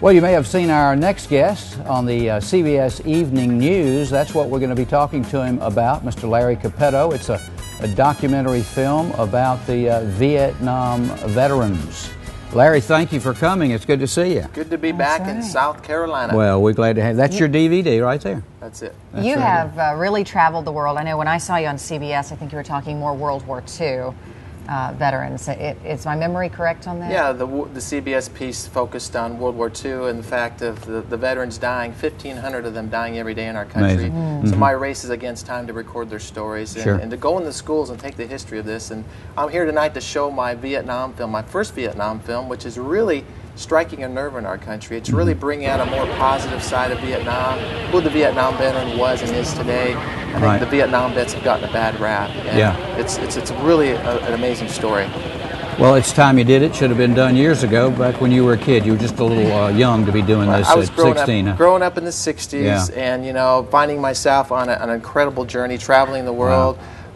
Well, you may have seen our next guest on the CBS Evening News. That's what we're going to be talking to him about, Mr. Larry Capetto. It's a documentary film about the Vietnam veterans. Larry, thank you for coming. It's good to see you. Good to be back in South Carolina. Well, we're glad to have. That's your DVD right there. That's it. You have really traveled the world. I know when I saw you on CBS, I think you were talking more World War II veterans. Is my memory correct on that? Yeah, the CBS piece focused on World War II and the fact of the veterans dying, 1,500 of them dying every day in our country. So my race is against time to record their stories and to go in the schools and take the history of this. And I'm here tonight to show my Vietnam film, my first Vietnam film, which is really striking a nerve in our country. It's really bringing out a more positive side of Vietnam, who the Vietnam veteran was and is today. I think the Vietnam vets have gotten a bad rap. And it's really an amazing story. Well, it's time you did it. Should have been done years ago, back when you were a kid. You were just a little young to be doing this I was at 16. Growing up in the 60s and, you know, finding myself on an incredible journey, traveling the world.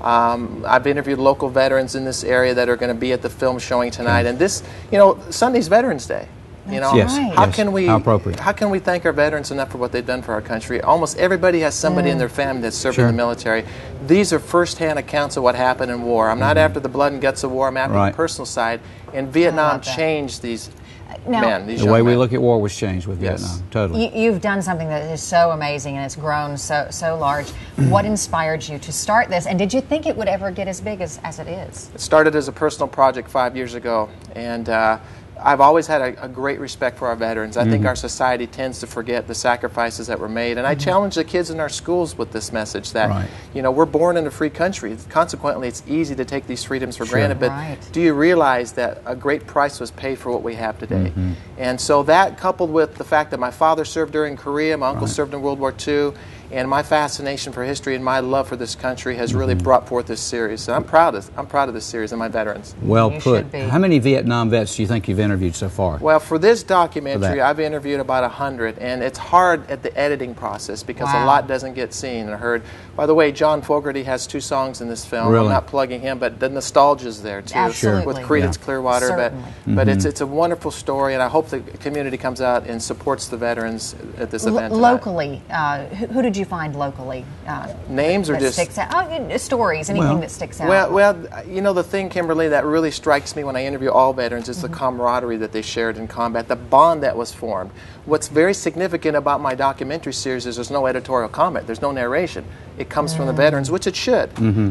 I've interviewed local veterans in this area that are going to be at the film showing tonight. And this, you know, Sunday's Veterans Day. You know, how can we thank our veterans enough for what they've done for our country? Almost everybody has somebody in their family that's served in the military. These are first-hand accounts of what happened in war. I'm not after the blood and guts of war. I'm after the personal side. And Vietnam changed these men. These the way we look at war was changed with Vietnam. Totally. You've done something that is so amazing and it's grown so large. What inspired you to start this? And did you think it would ever get as big as it is? It started as a personal project 5 years ago. And I've always had a great respect for our veterans. I think our society tends to forget the sacrifices that were made. And I challenge the kids in our schools with this message that, you know, we're born in a free country. Consequently, it's easy to take these freedoms for granted. But do you realize that a great price was paid for what we have today? And so that, coupled with the fact that my father served during Korea, my uncle served in World War II, and my fascination for history and my love for this country has really brought forth this series. So I'm proud of this series and my veterans. Well put. How many Vietnam vets do you think you've interviewed so far? Well, for this documentary, I've interviewed about 100, and it's hard at the editing process because a lot doesn't get seen and heard. By the way, John Fogerty has 2 songs in this film. I'm not plugging him, but the nostalgia's there too with Creedence Clearwater. But it's a wonderful story, and I hope the community comes out and supports the veterans at this event tonight. Locally, who did you find locally? Names or just sticks out? Stories, anything that sticks out. Well, you know, the thing, Kimberly, that really strikes me when I interview all veterans is the camaraderie that they shared in combat, the bond that was formed. What's very significant about my documentary series is there's no editorial comment, there's no narration. It comes from the veterans, which it should.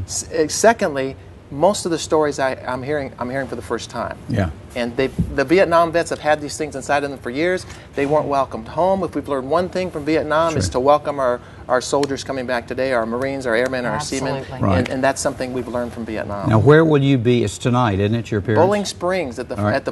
Secondly, most of the stories I'm hearing for the first time. And the Vietnam vets have had these things inside of them for years. They weren't welcomed home. If we've learned one thing from Vietnam, is to welcome our soldiers coming back today, our Marines, our airmen, our seamen, and that's something we've learned from Vietnam. Now, where will you be? It's tonight, isn't it? Your appearance? Bowling Springs at the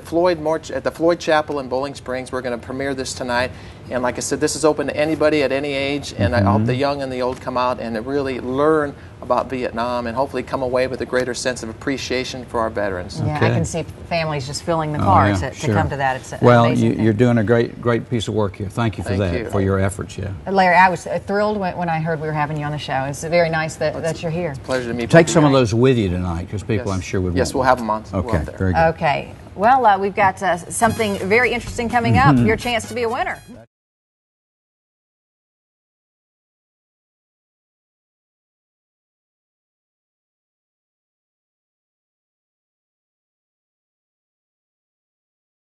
Floyd Chapel in Bowling Springs. We're going to premiere this tonight. And like I said, this is open to anybody at any age, and I hope the young and the old come out and really learn about Vietnam and hopefully come away with a greater sense of appreciation for our veterans. Yeah, I can see families just filling the car to come to that. It's you're doing a great piece of work here. Thank you for for your efforts. Larry, I was thrilled when I heard we were having you on the show. It's very nice that you're here. It's a pleasure to meet you. Take some of those with you tonight, because people I'm sure would we'll have them on. Okay, very good. Okay. Well, we've got something very interesting coming up. Your chance to be a winner.